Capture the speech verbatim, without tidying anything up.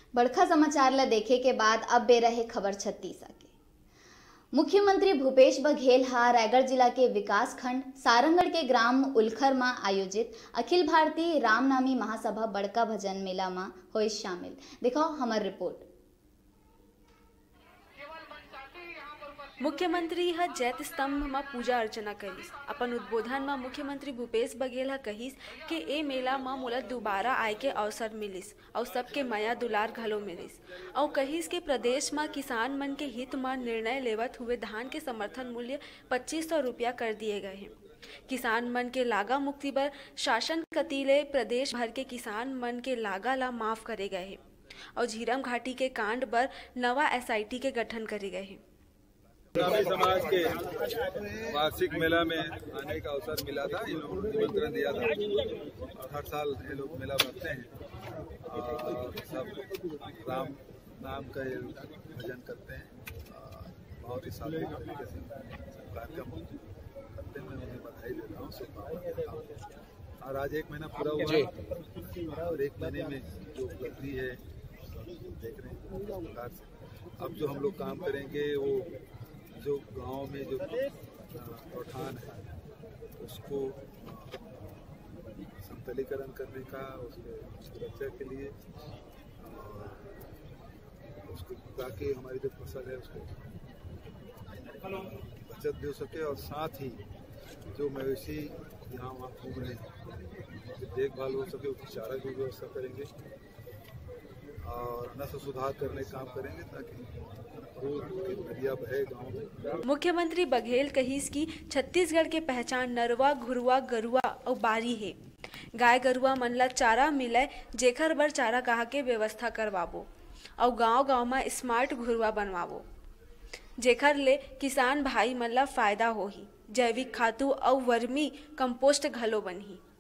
बड़खा समाचार ला देखे के बाद अब बेरहे खबर छत्तीसगढ़ के। मुख्यमंत्री भूपेश बघेल हा रायगढ़ जिला के विकास खंड सारंगढ़ के ग्राम उलखर में आयोजित अखिल भारतीय रामनामी महासभा बड़का भजन मेला में होए शामिल। देखो हमार रिपोर्ट। मुख्यमंत्री ह जैत स्तंभ में पूजा अर्चना करिस। अपन उद्बोधन में मुख्यमंत्री भूपेश बघेल ह कहिस कि ए मेला में मोला दोबारा आए के अवसर मिलिस और सबके माया दुलार घलो मिलिस और कहिस के प्रदेश में किसान मन के हित में निर्णय लेवत हुए धान के समर्थन मूल्य पच्चीस सौ रुपया कर दिए गए हैं। किसान मन के लागा मुक्ति बर शासन कतीले प्रदेश भर के किसान मन के लागा ला माफ करे गए हैं और झीरम घाटी के कांड बर नवा एस आई टी के गठन करे गए हैं। ब्राह्मणी समाज के वार्षिक मेला में आने का अवसर मिला था। इन लोगों ने निमंत्रण दिया था और हर साल ये लोग मेला भरते हैं और सब राम नाम का ये भजन करते हैं। बहुत ही सार्थक तरीके से कार्यक्रम करते हैं। मैं उन्हें बधाई देता हूँ, शुभकामनाएं देता हूँ। और आज एक महीना पूरा हुआ और एक महीने में जो उपलब्धि है देख रहे हैं किस प्रकार से। अब जो हम लोग काम करेंगे वो जो गांव में जो गौठान है उसको समतलीकरण करने का, उसके सुरक्षा के लिए उसको ताकि हमारी जो फसल है उसको बचत भी हो सके और साथ ही जो मवेशी यहाँ वहाँ घूम रहे हैं देखभाल हो सके, उसकी चारा की व्यवस्था करेंगे और नस्ल सुधार करने का काम करेंगे ताकि नदिया बहे गाँव में। मुख्यमंत्री बघेल कहिस की छत्तीसगढ़ के पहचान नरवा, घुरुआ, गरुआ और बारी है। गाय गरुआ मन ला चारा मिले जेखर बर चारा कहा के व्यवस्था करवाबो और गांव गांव में स्मार्ट घुरुआ बनवाबो जेखर ले किसान भाई मन ला फायदा होही। जैविक खातू और वर्मी कंपोस्ट घलो बनही।